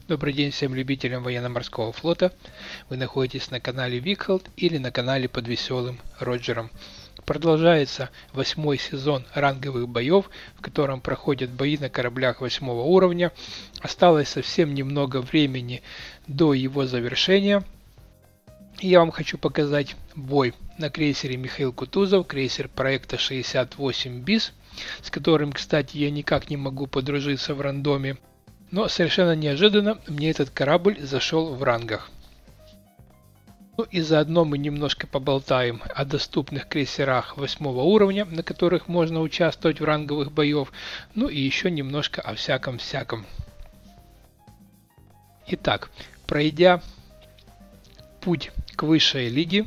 Добрый день всем любителям военно-морского флота. Вы находитесь на канале Викхолд или на канале под веселым Роджером. Продолжается 8-й сезон ранговых боев, в котором проходят бои на кораблях 8-го уровня. Осталось совсем немного времени до его завершения. И я вам хочу показать бой на крейсере Михаил Кутузов, крейсер проекта 68 БИС, с которым, кстати, я никак не могу подружиться в рандоме. Но совершенно неожиданно мне этот корабль зашел в рангах. Ну и заодно мы немножко поболтаем о доступных крейсерах 8-го уровня, на которых можно участвовать в ранговых боев, ну и еще немножко о всяком-всяком. Итак, пройдя путь к высшей лиге,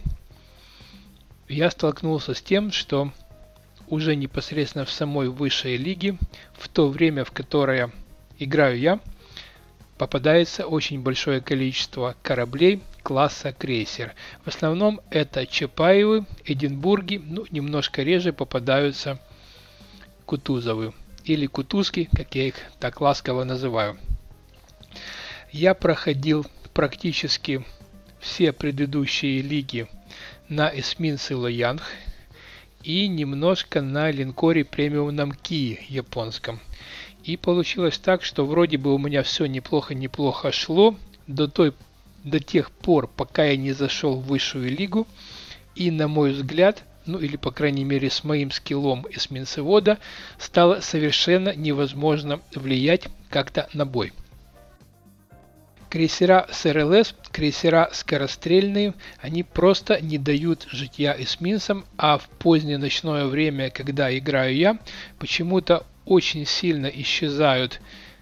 я столкнулся с тем, что уже непосредственно в самой высшей лиге, в то время, в которое играю я, попадается очень большое количество кораблей класса крейсер. В основном это Чапаевы, Эдинбурги, ну немножко реже попадаются Кутузовы или Кутузки, как я их так ласково называю. Я проходил практически все предыдущие лиги на эсминце Лоянг и немножко на линкоре премиум Намкии японском. И получилось так, что вроде бы у меня все неплохо шло до тех пор, пока я не зашел в высшую лигу. И на мой взгляд, ну или по крайней мере с моим скиллом эсминцевода, стало совершенно невозможно влиять как-то на бой. Крейсера с РЛС, крейсера скорострельные, они просто не дают житья эсминцам, а в позднее ночное время, когда играю я, почему-то очень сильно исчезают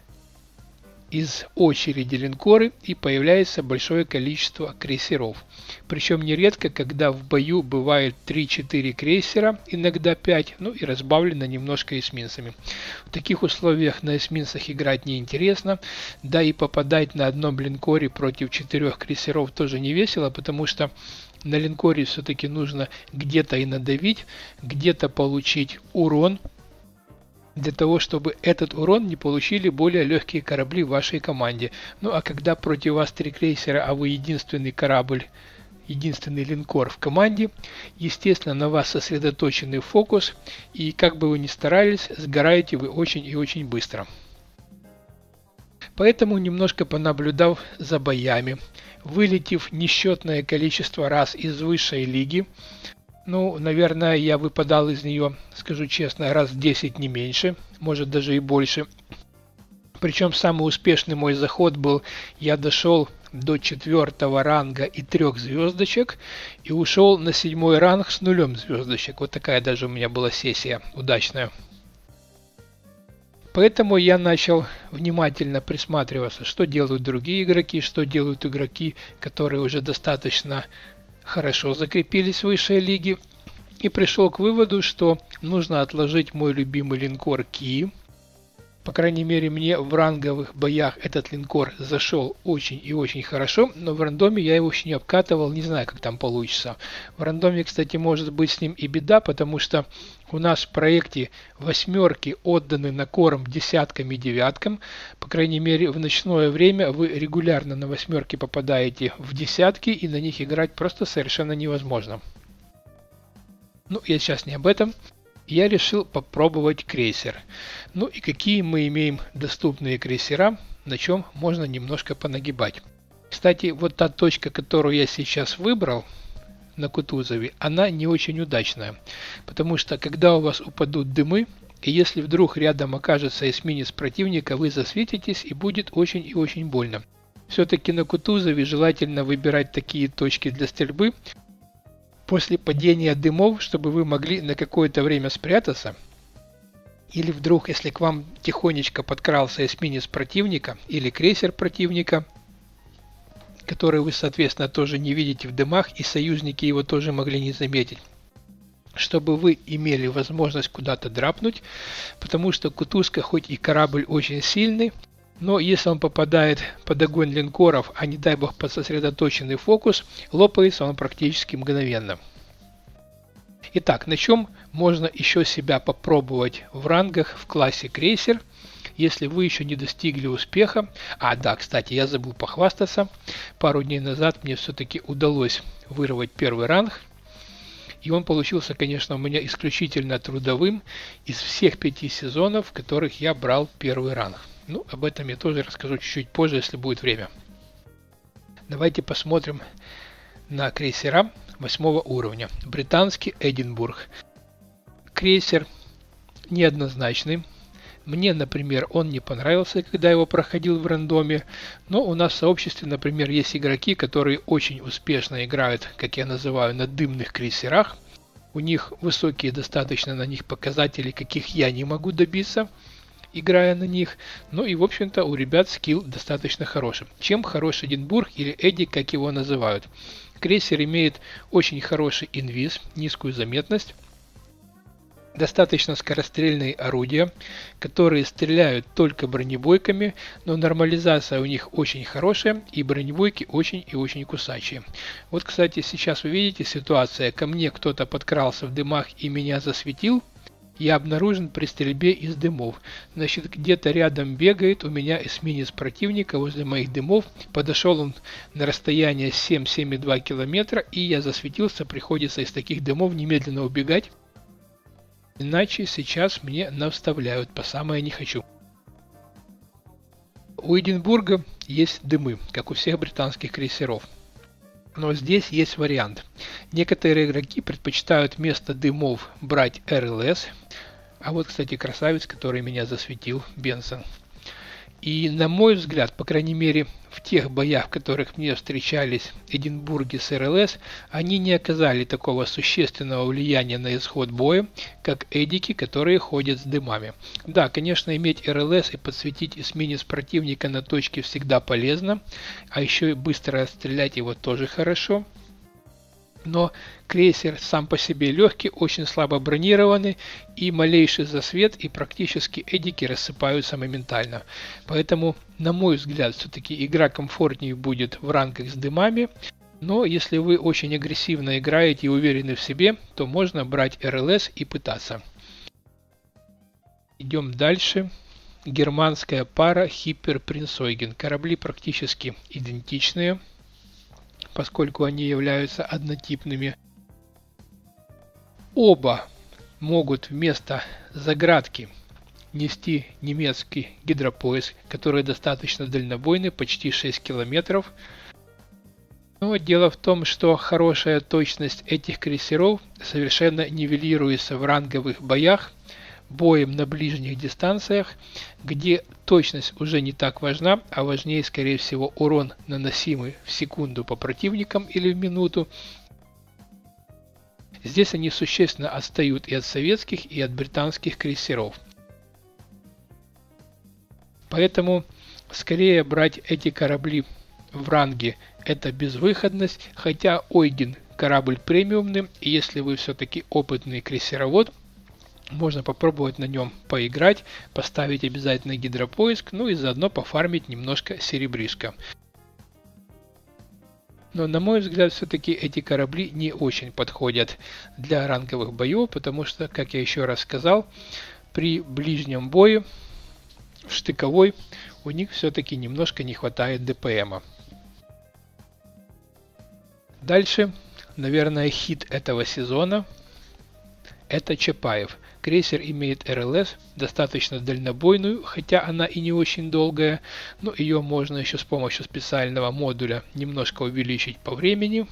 из очереди линкоры и появляется большое количество крейсеров. Причем нередко, когда в бою бывает 3-4 крейсера, иногда 5, ну и разбавлено немножко эсминцами. В таких условиях на эсминцах играть неинтересно, да и попадать на одном линкоре против 4 крейсеров тоже не весело, потому что на линкоре все-таки нужно где-то и надавить, где-то получить урон, для того, чтобы этот урон не получили более легкие корабли в вашей команде. Ну а когда против вас 3 крейсера, а вы единственный корабль, единственный линкор в команде, естественно, на вас сосредоточенный фокус, и как бы вы ни старались, сгораете вы очень и очень быстро. Поэтому, немножко понаблюдав за боями, вылетев несчетное количество раз из высшей лиги, ну, наверное, я выпадал из нее, скажу честно, раз 10 не меньше, может даже и больше. Причем самый успешный мой заход был, я дошел до 4-го ранга и 3 звездочек и ушел на 7-й ранг с 0 звездочек. Вот такая даже у меня была сессия удачная. Поэтому я начал внимательно присматриваться, что делают другие игроки, что делают игроки, которые уже достаточно хорошо закрепились в высшей лиге, и пришел к выводу, что нужно отложить мой любимый линкор Ки. По крайней мере, мне в ранговых боях этот линкор зашел очень и очень хорошо, но в рандоме я его еще не обкатывал, не знаю, как там получится. В рандоме, кстати, может быть с ним и беда, потому что у нас в проекте 8-ки отданы на корм 10-кам и 9-кам. По крайней мере, в ночное время вы регулярно на 8-ки попадаете в 10-ки, и на них играть просто совершенно невозможно. Ну, я сейчас не об этом. Я решил попробовать крейсер. Ну и какие мы имеем доступные крейсера, на чем можно немножко понагибать. Кстати, вот та точка, которую я сейчас выбрал на Кутузове, она не очень удачная. Потому что когда у вас упадут дымы, и если вдруг рядом окажется эсминец противника, вы засветитесь и будет очень и очень больно. Все-таки на Кутузове желательно выбирать такие точки для стрельбы после падения дымов, чтобы вы могли на какое-то время спрятаться. Или вдруг, если к вам тихонечко подкрался эсминец противника или крейсер противника, который вы, соответственно, тоже не видите в дымах, и союзники его тоже могли не заметить, чтобы вы имели возможность куда-то драпнуть, потому что Кутузка хоть и корабль очень сильный, но если он попадает под огонь линкоров, а не дай бог под сосредоточенный фокус, лопается он практически мгновенно. Итак, на чем можно еще себя попробовать в рангах в классе крейсер? если вы еще не достигли успеха. А, да, кстати, я забыл похвастаться. Пару дней назад мне все-таки удалось вырвать первый ранг. И он получился, конечно, у меня исключительно трудовым из всех 5 сезонов, в которых я брал первый ранг. Ну, об этом я тоже расскажу чуть-чуть позже, если будет время. Давайте посмотрим на крейсера 8 уровня. Британский Эдинбург. Крейсер неоднозначный. Мне, например, он не понравился, когда его проходил в рандоме, но у нас в сообществе, например, есть игроки, которые очень успешно играют, как я называю, на дымных крейсерах. У них высокие достаточно на них показатели, каких я не могу добиться, играя на них. Ну и, в общем-то, у ребят скилл достаточно хороший. Чем хорош Эдинбург или Эдди, как его называют? Крейсер имеет очень хороший инвиз, низкую заметность. Достаточно скорострельные орудия, которые стреляют только бронебойками, но нормализация у них очень хорошая и бронебойки очень и очень кусачие. Вот, кстати, сейчас вы видите ситуация, ко мне кто-то подкрался в дымах и меня засветил. Я обнаружен при стрельбе из дымов. Значит, где-то рядом бегает у меня эсминец противника возле моих дымов. Подошел он на расстояние 7-7,2 километра, и я засветился, приходится из таких дымов немедленно убегать. Иначе сейчас мне навставляют по самое не хочу. У Эдинбурга есть дымы, как у всех британских крейсеров. Но здесь есть вариант. Некоторые игроки предпочитают вместо дымов брать РЛС. А вот, кстати, красавец, который меня засветил, Бенсон. И на мой взгляд, по крайней мере, в тех боях, в которых мне встречались Эдинбурги с РЛС, они не оказали такого существенного влияния на исход боя, как эдики, которые ходят с дымами. Да, конечно, иметь РЛС и подсветить эсминец противника на точке всегда полезно, а еще и быстро отстрелять его тоже хорошо. Но крейсер сам по себе легкий, очень слабо бронированный, и малейший засвет и практически эдики рассыпаются моментально. Поэтому, на мой взгляд, все-таки игра комфортнее будет в ранках с дымами. Но если вы очень агрессивно играете и уверены в себе, то можно брать РЛС и пытаться. Идем дальше. Германская пара Хиппер Принцойген. Корабли практически идентичные, поскольку они являются однотипными. Оба могут вместо заградки нести немецкий гидропоиск, который достаточно дальнобойный, почти 6 километров. Но дело в том, что хорошая точность этих крейсеров совершенно нивелируется в ранговых боях, боем на ближних дистанциях, где точность уже не так важна, а важнее, скорее всего, урон, наносимый в секунду по противникам или в минуту. Здесь они существенно отстают и от советских, и от британских крейсеров. Поэтому скорее брать эти корабли в ранге — это безвыходность, хотя Ойген корабль премиумный, и если вы все-таки опытный крейсеровод, можно попробовать на нем поиграть, поставить обязательно гидропоиск, ну и заодно пофармить немножко серебришка. Но на мой взгляд, все-таки эти корабли не очень подходят для ранговых боев, потому что, как я еще раз сказал, при ближнем бою, в штыковой, у них все-таки немножко не хватает ДПМа. Дальше, наверное, хит этого сезона — это Чапаев. Крейсер имеет РЛС, достаточно дальнобойную, хотя она и не очень долгая, но ее можно еще с помощью специального модуля немножко увеличить по времени.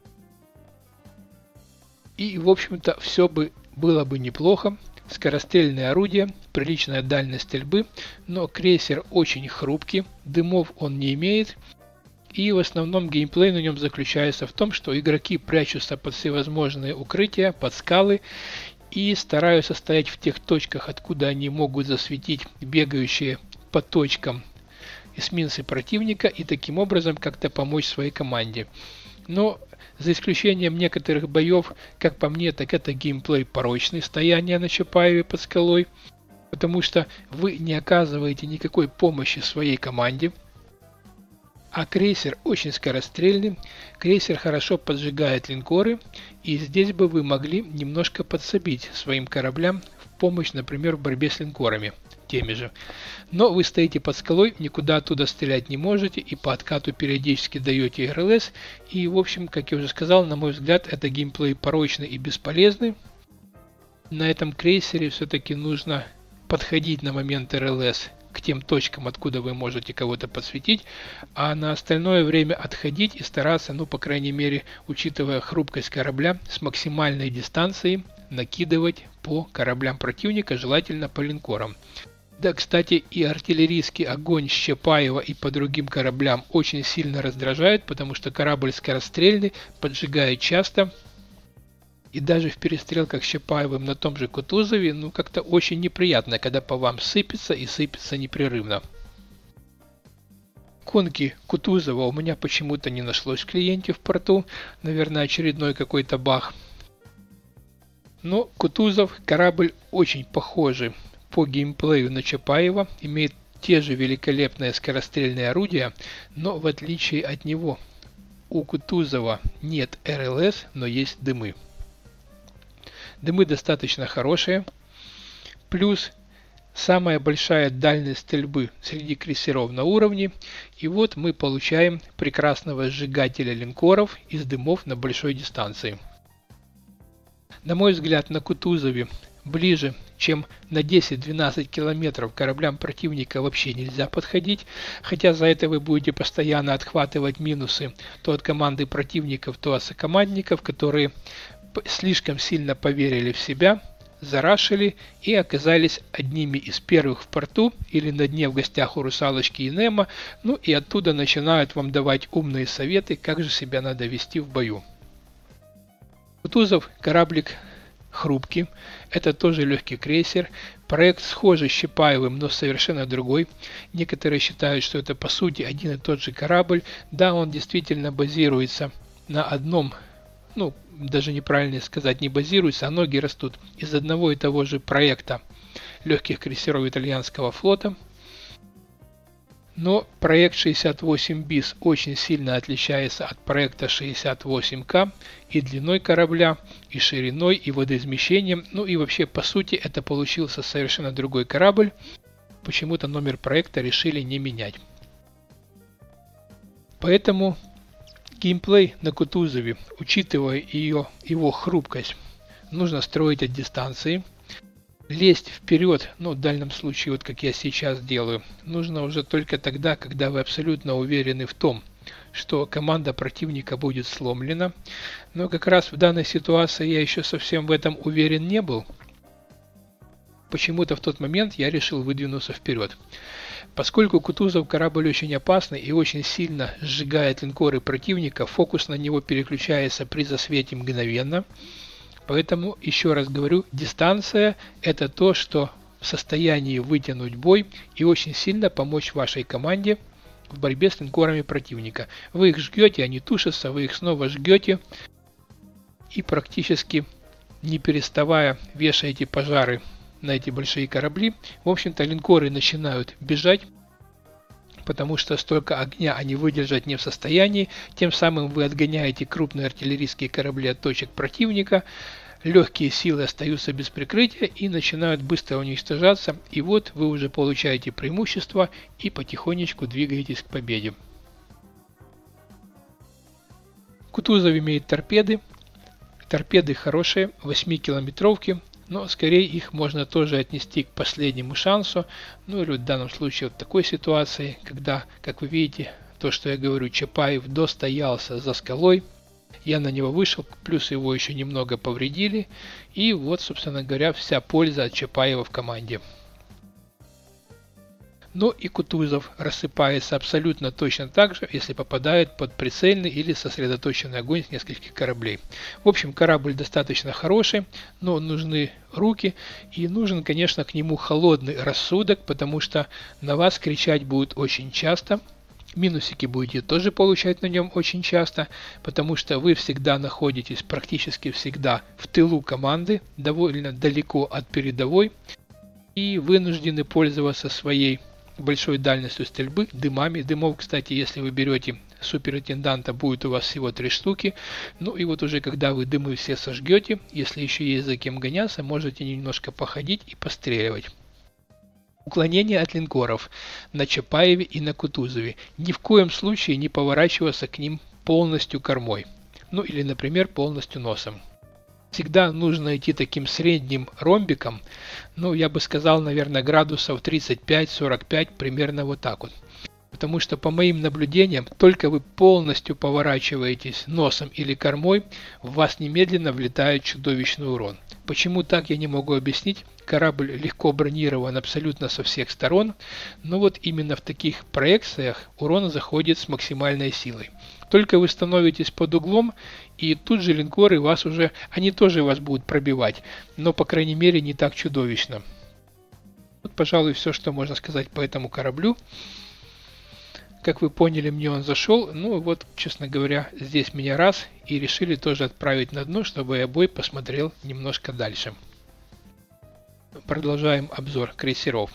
И, в общем-то, все было бы неплохо. Скорострельное орудие, приличная дальность стрельбы, но крейсер очень хрупкий, дымов он не имеет. И в основном геймплей на нем заключается в том, что игроки прячутся под всевозможные укрытия, под скалы, и стараются стоять в тех точках, откуда они могут засветить бегающие по точкам эсминцы противника и таким образом как-то помочь своей команде. Но за исключением некоторых боев, как по мне, так это геймплей порочный, стояние на Чапаеве под скалой, потому что вы не оказываете никакой помощи своей команде. А крейсер очень скорострельный, крейсер хорошо поджигает линкоры, и здесь бы вы могли немножко подсобить своим кораблям в помощь, например, в борьбе с линкорами. теми же. Но вы стоите под скалой, никуда оттуда стрелять не можете, и по откату периодически даете РЛС. И, в общем, как я уже сказал, на мой взгляд, это геймплей порочный и бесполезный. На этом крейсере все-таки нужно подходить на момент РЛС к тем точкам, откуда вы можете кого-то подсветить, а на остальное время отходить и стараться, ну, по крайней мере, учитывая хрупкость корабля, с максимальной дистанцией накидывать по кораблям противника, желательно по линкорам. Да, кстати, и артиллерийский огонь с Чапаева и по другим кораблям очень сильно раздражает, потому что корабль скорострельный, поджигает часто. И даже в перестрелках с Чапаевым на том же Кутузове, ну, как-то очень неприятно, когда по вам сыпется и сыпется непрерывно. Конки Кутузова у меня почему-то не нашлось в клиенте в порту, наверное, очередной какой-то баг. Но Кутузов корабль очень похожий по геймплею на Чапаева, имеет те же великолепные скорострельные орудия, но в отличие от него у Кутузова нет РЛС, но есть дымы. Дымы достаточно хорошие, плюс самая большая дальность стрельбы среди крейсеров на уровне, и вот мы получаем прекрасного сжигателя линкоров из дымов на большой дистанции. На мой взгляд, на Кутузове ближе, чем на 10-12 километров кораблям противника вообще нельзя подходить, хотя за это вы будете постоянно отхватывать минусы то от команды противников, то от сокомандников, которые слишком сильно поверили в себя, зарашили и оказались одними из первых в порту или на дне в гостях у Русалочки и Немо, ну и оттуда начинают вам давать умные советы, как же себя надо вести в бою. Кутузов кораблик хрупкий, это тоже легкий крейсер, проект схожий с Чапаевым, но совершенно другой. Некоторые считают, что это по сути один и тот же корабль, да, он действительно базируется на одном, ну, даже неправильно сказать, не базируется, а ноги растут из одного и того же проекта легких крейсеров итальянского флота. Но проект 68 БИС очень сильно отличается от проекта 68К и длиной корабля, и шириной, и водоизмещением. Ну и вообще, по сути, это получился совершенно другой корабль. Почему-то номер проекта решили не менять. Поэтому геймплей на Кутузове, учитывая его хрупкость, нужно строить от дистанции. Лезть вперед, ну, в данном случае, вот как я сейчас делаю, нужно уже только тогда, когда вы абсолютно уверены в том, что команда противника будет сломлена. Но как раз в данной ситуации я еще совсем в этом уверен не был. Почему-то в тот момент я решил выдвинуться вперед. Поскольку Кутузов корабль очень опасный и очень сильно сжигает линкоры противника, фокус на него переключается при засвете мгновенно. Поэтому, еще раз говорю, дистанция – это то, что в состоянии вытянуть бой и очень сильно помочь вашей команде в борьбе с линкорами противника. Вы их жгете, они тушатся, вы их снова жгете и практически не переставая вешаете пожары на эти большие корабли. В общем-то, линкоры начинают бежать, потому что столько огня они выдержать не в состоянии. Тем самым вы отгоняете крупные артиллерийские корабли от точек противника. Легкие силы остаются без прикрытия и начинают быстро уничтожаться. И вот вы уже получаете преимущество и потихонечку двигаетесь к победе. Кутузов имеет торпеды. Торпеды хорошие, 8-километровки. Но скорее их можно тоже отнести к последнему шансу. Ну или в данном случае вот такой ситуации, когда, как вы видите, то, что я говорю, Чапаев достоялся за скалой. Я на него вышел, плюс его еще немного повредили. И вот, собственно говоря, вся польза от Чапаева в команде. Но и Кутузов рассыпается абсолютно точно так же, если попадает под прицельный или сосредоточенный огонь с нескольких кораблей. В общем, корабль достаточно хороший, но нужны руки и нужен, конечно, к нему холодный рассудок, потому что на вас кричать будут очень часто. Минусики будете тоже получать на нем очень часто, потому что вы всегда находитесь, практически всегда в тылу команды, довольно далеко от передовой, и вынуждены пользоваться своей большой дальностью стрельбы, дымами. Дымов, кстати, если вы берете суперинтенданта, будет у вас всего 3 штуки. Ну и вот уже когда вы дымы все сожгете, если еще есть за кем гоняться, можете немножко походить и постреливать. Уклонение от линкоров на Чапаеве и на Кутузове. Ни в коем случае не поворачиваться к ним полностью кормой. Ну или, например, полностью носом. Всегда нужно идти таким средним ромбиком, ну я бы сказал, наверное, градусов 35-45, примерно вот так вот. Потому что по моим наблюдениям, только вы полностью поворачиваетесь носом или кормой, в вас немедленно влетает чудовищный урон. Почему так, я не могу объяснить. Корабль легко бронирован абсолютно со всех сторон, но вот именно в таких проекциях урон заходит с максимальной силой. Только вы становитесь под углом, и тут же линкоры вас уже, они тоже вас будут пробивать, но по крайней мере не так чудовищно. Вот, пожалуй, все, что можно сказать по этому кораблю. Как вы поняли, мне он зашел. Ну вот, честно говоря, здесь меня раз и решили тоже отправить на дно, чтобы я бой посмотрел немножко дальше. Продолжаем обзор крейсеров.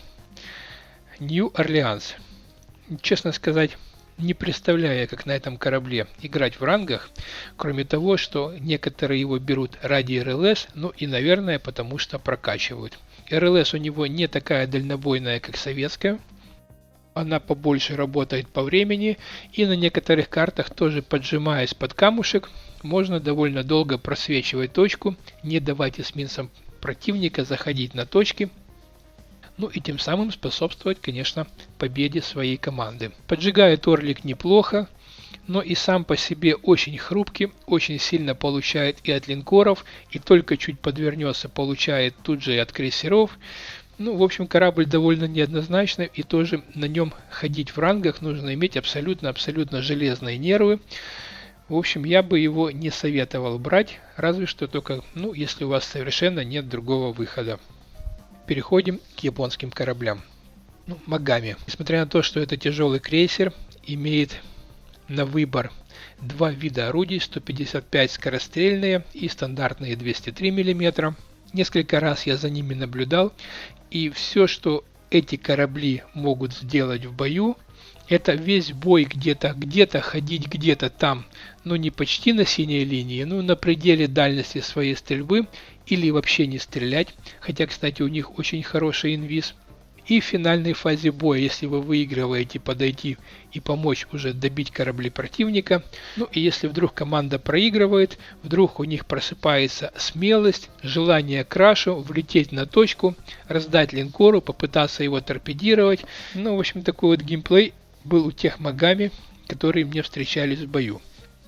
Нью-Орлеанс. Честно сказать, не представляю, как на этом корабле играть в рангах, кроме того, что некоторые его берут ради РЛС, ну и, наверное, потому что прокачивают. РЛС у него не такая дальнобойная, как советская. Она побольше работает по времени, и на некоторых картах, тоже поджимаясь под камушек, можно довольно долго просвечивать точку, не давать эсминцам противника заходить на точки, ну и тем самым способствовать, конечно, победе своей команды. Поджигает Орлик неплохо, но и сам по себе очень хрупкий, очень сильно получает и от линкоров, и только чуть подвернется, получает тут же и от крейсеров. Ну, в общем, корабль довольно неоднозначный, и тоже на нем ходить в рангах нужно иметь абсолютно железные нервы. В общем, я бы его не советовал брать, разве что только, ну, если у вас совершенно нет другого выхода. Переходим к японским кораблям. Ну, Магами. Несмотря на то, что это тяжелый крейсер, имеет на выбор два вида орудий, 155 скорострельные и стандартные 203 мм. Несколько раз я за ними наблюдал, и все, что эти корабли могут сделать в бою, это весь бой где-то ходить где-то там, но не почти на синей линии, но на пределе дальности своей стрельбы, или вообще не стрелять, хотя, кстати, у них очень хороший инвиз. И в финальной фазе боя, если вы выигрываете, подойти и помочь уже добить корабли противника. Ну и если вдруг команда проигрывает, вдруг у них просыпается смелость, желание крашу, влететь на точку, раздать линкору, попытаться его торпедировать. Ну, в общем, такой вот геймплей был у тех Магами, которые мне встречались в бою.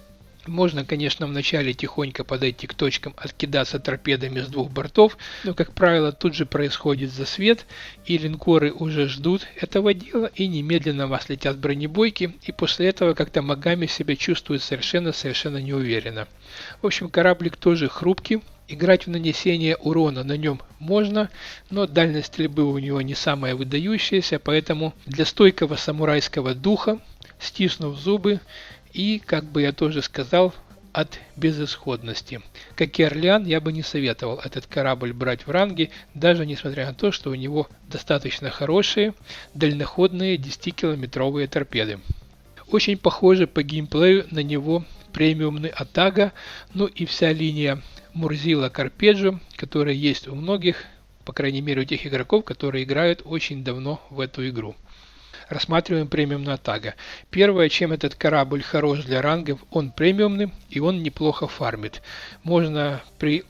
Можно, конечно, вначале тихонько подойти к точкам, откидаться торпедами с двух бортов, но, как правило, тут же происходит засвет, и линкоры уже ждут этого дела, и немедленно вас летят бронебойки, и после этого как-то Магами себя чувствует совершенно неуверенно. В общем, кораблик тоже хрупкий, играть в нанесение урона на нем можно, но дальность стрельбы у него не самая выдающаяся, поэтому для стойкого самурайского духа, стиснув зубы, и, как бы я тоже сказал, от безысходности. Как и Орлеан, я бы не советовал этот корабль брать в ранге, даже несмотря на то, что у него достаточно хорошие дальноходные 10-километровые торпеды. Очень похоже по геймплею на него премиумный Атага, ну и вся линия Мурзила Карпеджо, которая есть у многих, по крайней мере у тех игроков, которые играют очень давно в эту игру. Рассматриваем премиум Атага. Первое, чем этот корабль хорош для рангов, он премиумный и он неплохо фармит. Можно при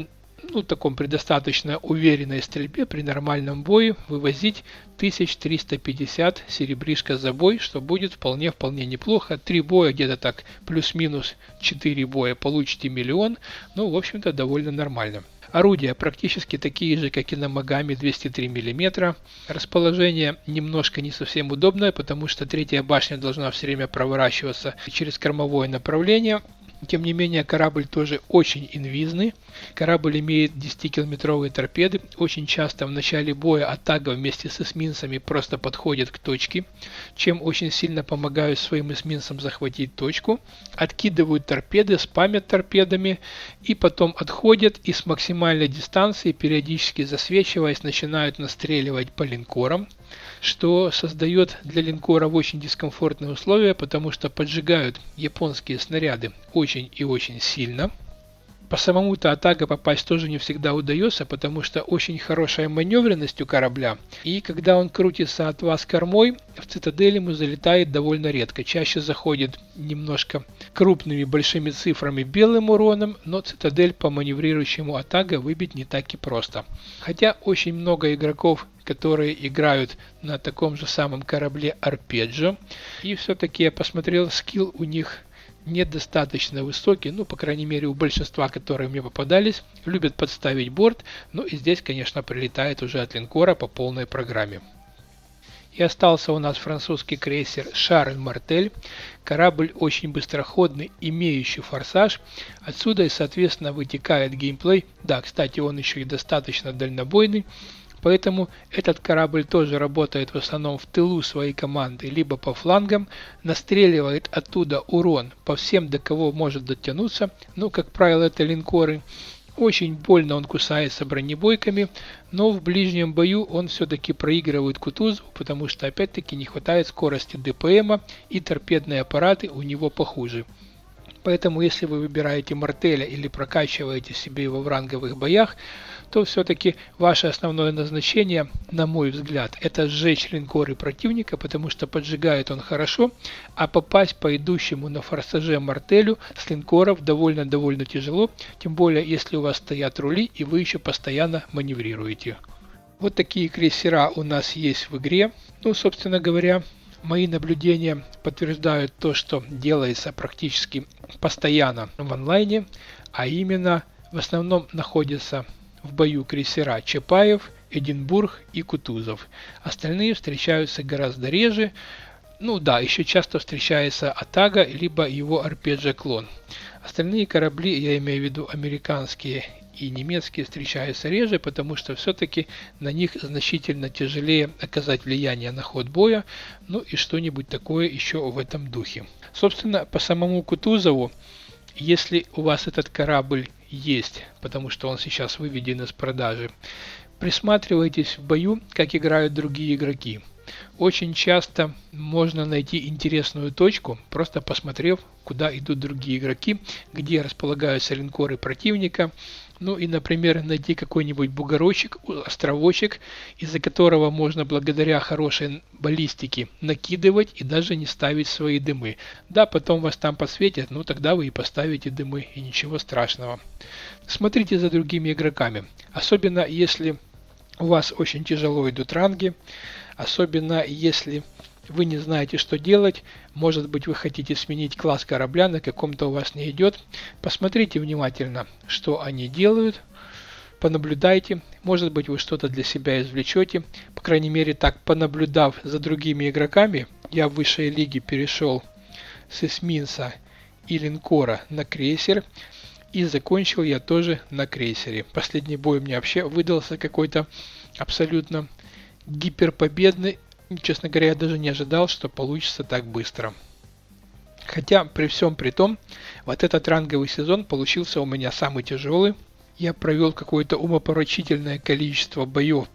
достаточно уверенной стрельбе, при нормальном бою вывозить 1350 серебришка за бой, что будет вполне неплохо. 3 боя, где-то так плюс-минус 4 боя получите миллион, ну, в общем-то, довольно нормально. Орудия практически такие же, как и на Магами, 203 мм. Расположение немножко не совсем удобное, потому что третья башня должна все время проворачиваться через кормовое направление. Тем не менее, корабль тоже очень инвизный. Корабль имеет 10-километровые торпеды. Очень часто в начале боя Атага вместе с эсминцами просто подходит к точке, чем очень сильно помогают своим эсминцам захватить точку. Откидывают торпеды, спамят торпедами и потом отходят и с максимальной дистанции, периодически засвечиваясь, начинают настреливать по линкорам, что создает для линкоров очень дискомфортные условия, потому что поджигают японские снаряды очень и очень сильно. По самому-то Атага попасть тоже не всегда удается, потому что очень хорошая маневренность у корабля. И когда он крутится от вас кормой, в цитадель ему залетает довольно редко. Чаще заходит немножко крупными большими цифрами белым уроном, но цитадель по маневрирующему Атага выбить не так и просто. Хотя очень много игроков, которые играют на таком же самом корабле Арпеджио, и все-таки я посмотрел, скилл у них недостаточно высокий, ну, по крайней мере, у большинства, которые мне попадались, любят подставить борт, ну и здесь, конечно, прилетает уже от линкора по полной программе. И остался у нас французский крейсер Шарль Мартель, корабль очень быстроходный, имеющий форсаж, отсюда и, соответственно, вытекает геймплей, да, кстати, он еще и достаточно дальнобойный, поэтому этот корабль тоже работает в основном в тылу своей команды, либо по флангам, настреливает оттуда урон по всем, до кого может дотянуться, ну, как правило, это линкоры. Очень больно он кусается бронебойками, но в ближнем бою он все-таки проигрывает Кутузову, потому что опять-таки не хватает скорости ДПМа и торпедные аппараты у него похуже. Поэтому если вы выбираете Мартеля или прокачиваете себе его в ранговых боях, то все-таки ваше основное назначение, на мой взгляд, это сжечь линкоры противника, потому что поджигает он хорошо, а попасть по идущему на форсаже Мартелю с линкоров довольно тяжело, тем более если у вас стоят рули и вы еще постоянно маневрируете. Вот такие крейсера у нас есть в игре. Ну, собственно говоря, мои наблюдения подтверждают то, что делается практически постоянно в онлайне, а именно в основном находятся в бою крейсера Чапаев, Эдинбург и Кутузов. Остальные встречаются гораздо реже. Ну да, еще часто встречается Атага, либо его Арпеджио-клон. Остальные корабли, я имею в виду американские и немецкие, встречаются реже, потому что все-таки на них значительно тяжелее оказать влияние на ход боя, ну и что-нибудь такое еще в этом духе. Собственно, по самому Кутузову, если у вас этот корабль есть, потому что он сейчас выведен из продажи, присматривайтесь в бою, как играют другие игроки. Очень часто можно найти интересную точку, просто посмотрев, куда идут другие игроки, где располагаются линкоры противника. Ну и, например, найти какой-нибудь бугорочек, островочек, из-за которого можно благодаря хорошей баллистике накидывать и даже не ставить свои дымы. Да, потом вас там подсветят, ну тогда вы и поставите дымы, и ничего страшного. Смотрите за другими игроками, особенно если у вас очень тяжело идут ранги, особенно если вы не знаете, что делать, может быть, вы хотите сменить класс корабля, на каком-то у вас не идет. Посмотрите внимательно, что они делают, понаблюдайте, может быть, вы что-то для себя извлечете. По крайней мере, так, понаблюдав за другими игроками, я в высшей лиге перешел с эсминца и линкора на крейсер, и закончил я тоже на крейсере. Последний бой у меня вообще выдался какой-то абсолютно гиперпобедный. Честно говоря, я даже не ожидал, что получится так быстро. Хотя, при всем при том, вот этот ранговый сезон получился у меня самый тяжелый. Я провел какое-то умопомрачительное количество боев,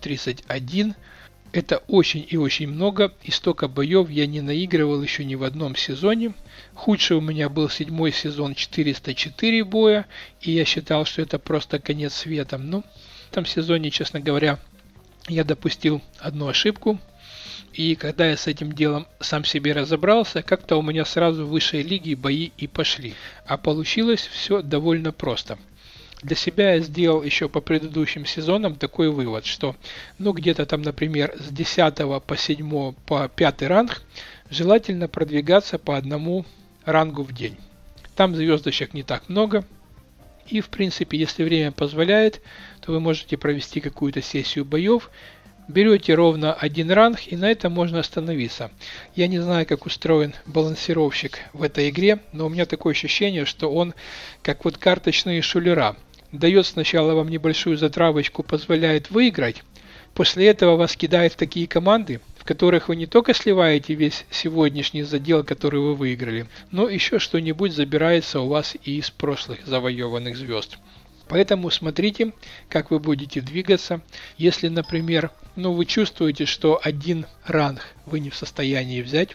531. Это очень и очень много, и столько боев я не наигрывал еще ни в одном сезоне. Худший у меня был 7-й сезон, 404 боя, и я считал, что это просто конец света. Но в этом сезоне, честно говоря, я допустил одну ошибку. И когда я с этим делом сам себе разобрался, как-то у меня сразу в высшей лиге бои и пошли. А получилось все довольно просто. Для себя я сделал еще по предыдущим сезонам такой вывод, что ну где-то там, например, с 10 по 7 по 5 ранг желательно продвигаться по одному рангу в день. Там звездочек не так много. И в принципе, если время позволяет, то вы можете провести какую-то сессию боев. Берете ровно один ранг, и на этом можно остановиться. Я не знаю, как устроен балансировщик в этой игре, но у меня такое ощущение, что он как вот карточные шулера. Дает сначала вам небольшую затравочку, позволяет выиграть. После этого вас кидает в такие команды, в которых вы не только сливаете весь сегодняшний задел, который вы выиграли, но еще что-нибудь забирается у вас и из прошлых завоеванных звезд. Поэтому смотрите, как вы будете двигаться. Если, например, вы чувствуете, что один ранг вы не в состоянии взять,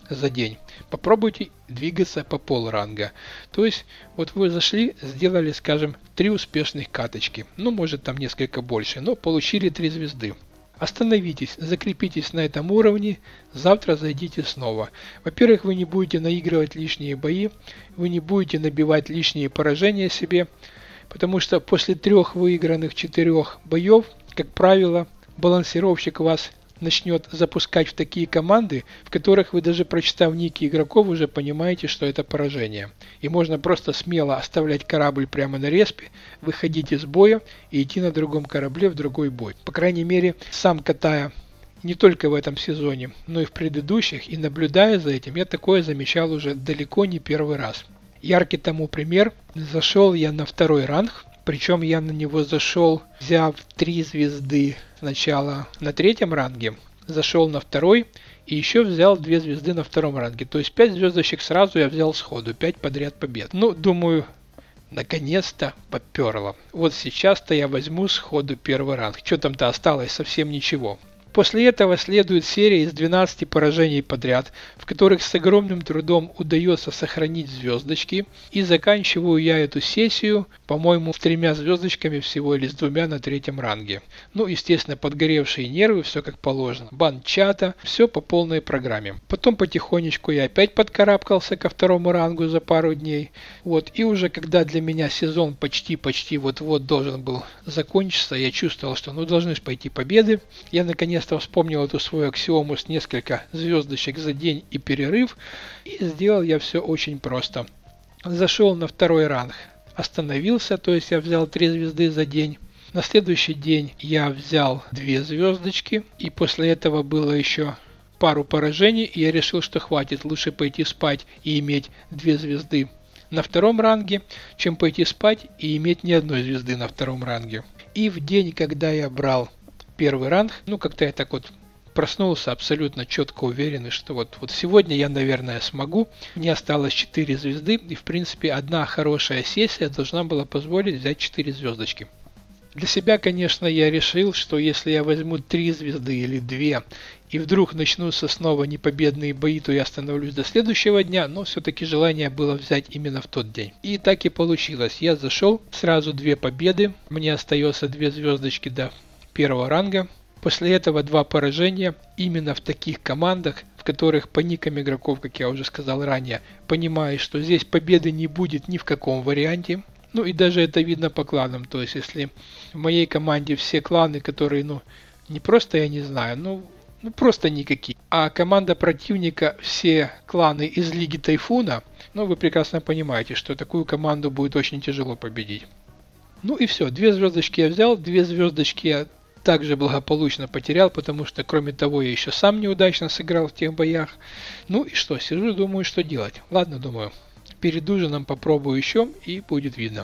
за день. Попробуйте двигаться по полранга. То есть вот вы зашли, сделали, скажем, 3 успешных каточки. Ну, может там несколько больше, но получили 3 звезды. Остановитесь, закрепитесь на этом уровне, завтра зайдите снова. Во-первых, вы не будете наигрывать лишние бои, вы не будете набивать лишние поражения себе, потому что после 3 выигранных 4 боев, как правило, балансировщик вас начнет запускать в такие команды, в которых вы даже прочитав ники игроков уже понимаете, что это поражение. И можно просто смело оставлять корабль прямо на респе, выходить из боя и идти на другом корабле в другой бой. По крайней мере, сам катая не только в этом сезоне, но и в предыдущих, и наблюдая за этим, я такое замечал уже далеко не первый раз. Яркий тому пример, зашел я на 2 ранг, причем я на него зашел, взяв 3 звезды сначала на 3 ранге, зашел на 2 и еще взял 2 звезды на 2 ранге. То есть 5 звездочек сразу я взял сходу, 5 подряд побед. Ну, думаю, наконец-то поперло. Вот сейчас-то я возьму сходу 1 ранг. Что там-то осталось? Совсем ничего. После этого следует серия из 12 поражений подряд, в которых с огромным трудом удается сохранить звездочки, и заканчиваю я эту сессию, по-моему, с 3 звездочками всего или с 2 на 3 ранге. Ну, естественно, подгоревшие нервы, все как положено, бан чата, все по полной программе. Потом потихонечку я опять подкарабкался ко 2 рангу за пару дней. Вот, и уже когда для меня сезон почти вот-вот должен был закончиться, я чувствовал, что ну должны же пойти победы. Я наконец-то вспомнил эту свою аксиому с несколько звездочек за день и перерыв, и сделал я все очень просто. Зашел на 2 ранг, остановился, то есть я взял 3 звезды за день. На следующий день я взял 2 звездочки, и после этого было еще пару поражений, и я решил, что хватит, лучше пойти спать и иметь 2 звезды на 2 ранге, чем пойти спать и иметь ни одной звезды на 2 ранге. И в день, когда я брал 1 ранг, ну как-то я так вот проснулся абсолютно четко уверенный, что вот сегодня я, наверное, смогу. Мне осталось 4 звезды, и в принципе одна хорошая сессия должна была позволить взять 4 звездочки. Для себя, конечно, я решил, что если я возьму 3 звезды или 2, и вдруг начнутся снова непобедные бои, то я остановлюсь до следующего дня, но все-таки желание было взять именно в тот день. И так и получилось. Я зашел, сразу 2 победы, мне остается 2 звездочки до 1 ранга. После этого 2 поражения именно в таких командах, в которых по никам игроков, как я уже сказал ранее, понимаешь, что здесь победы не будет ни в каком варианте. Ну и даже это видно по кланам. То есть если в моей команде все кланы, которые, ну, не просто я не знаю, ну просто никакие. А команда противника все кланы из Лиги Тайфуна, ну вы прекрасно понимаете, что такую команду будет очень тяжело победить. Ну и все, 2 звездочки я взял, 2 звездочки я также благополучно потерял, потому что кроме того я еще сам неудачно сыграл в тех боях. Ну и что, сижу, думаю, что делать. Ладно, думаю, перед ужином попробую еще и будет видно.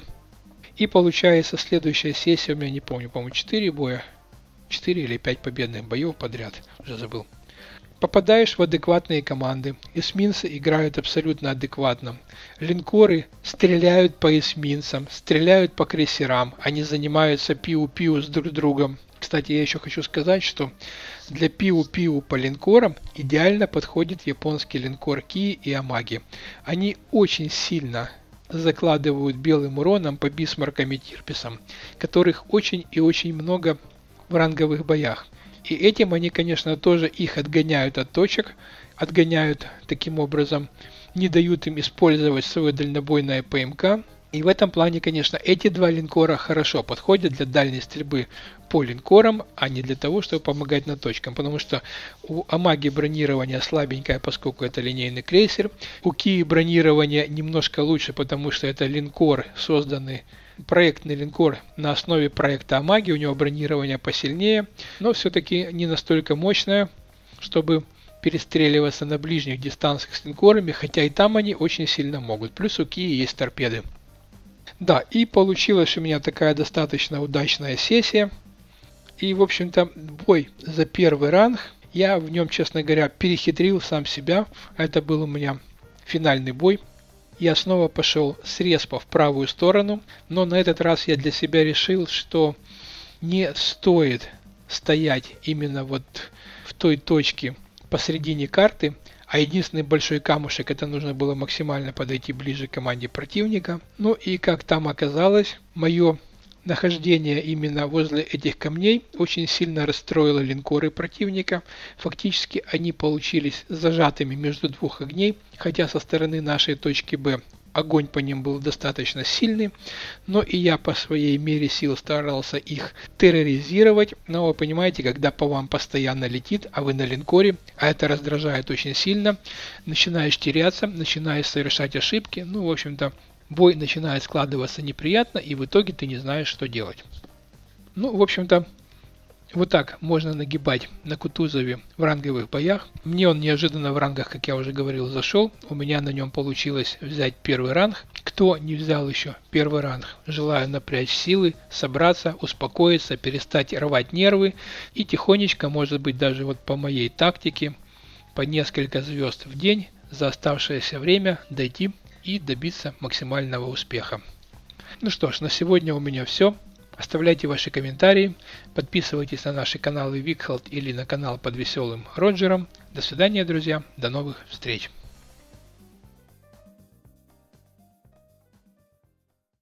И получается следующая сессия у меня, не помню, по-моему 4 боя. 4 или 5 победных боев подряд, уже забыл. Попадаешь в адекватные команды, эсминцы играют абсолютно адекватно. Линкоры стреляют по эсминцам, стреляют по крейсерам, они занимаются пиу-пиу с друг другом. Кстати, я еще хочу сказать, что для пиу-пиу по линкорам идеально подходит японский линкор Кии и Амаги. Они очень сильно закладывают белым уроном по Бисмаркам и Тирписам, которых очень и очень много в ранговых боях. И этим они, конечно, тоже их отгоняют от точек, отгоняют таким образом, не дают им использовать свое дальнобойное ПМК. И в этом плане, конечно, эти 2 линкора хорошо подходят для дальней стрельбы по линкорам, а не для того, чтобы помогать на точкам. Потому что у Амаги бронирование слабенькое, поскольку это линейный крейсер. У Кии бронирование немножко лучше, потому что это линкор, созданный проектный линкор на основе проекта Амаги, у него бронирование посильнее, но все-таки не настолько мощное, чтобы перестреливаться на ближних дистанциях с линкорами, хотя и там они очень сильно могут. Плюс у Кии есть торпеды. Да, и получилась у меня такая достаточно удачная сессия. И, в общем-то, бой за 1 ранг, я в нем, честно говоря, перехитрил сам себя. Это был у меня финальный бой. Я снова пошел с респа в правую сторону, но на этот раз я для себя решил, что не стоит стоять именно вот в той точке посредине карты, А единственный большой камушек — это нужно было максимально подойти ближе к команде противника. Ну и как там оказалось, мое нахождение именно возле этих камней очень сильно расстроило линкоры противника. Фактически они получились зажатыми между двух огней, хотя со стороны нашей точки Б огонь по ним был достаточно сильный, но и я по своей мере сил старался их терроризировать. Но вы понимаете, когда по вам постоянно летит, а вы на линкоре, а это раздражает очень сильно, начинаешь теряться, начинаешь совершать ошибки, ну, в общем-то, бой начинает складываться неприятно, и в итоге ты не знаешь, что делать. Ну, в общем-то, вот так можно нагибать на Кутузове в ранговых боях. Мне он неожиданно в рангах, как я уже говорил, зашел. У меня на нем получилось взять первый ранг. Кто не взял еще первый ранг, желаю напрячь силы, собраться, успокоиться, перестать рвать нервы и тихонечко, может быть даже вот по моей тактике, по несколько звезд в день за оставшееся время дойти и добиться максимального успеха. Ну что ж, на сегодня у меня все. Оставляйте ваши комментарии, подписывайтесь на наши каналы Викхолд или на канал под Веселым Роджером. До свидания, друзья, до новых встреч!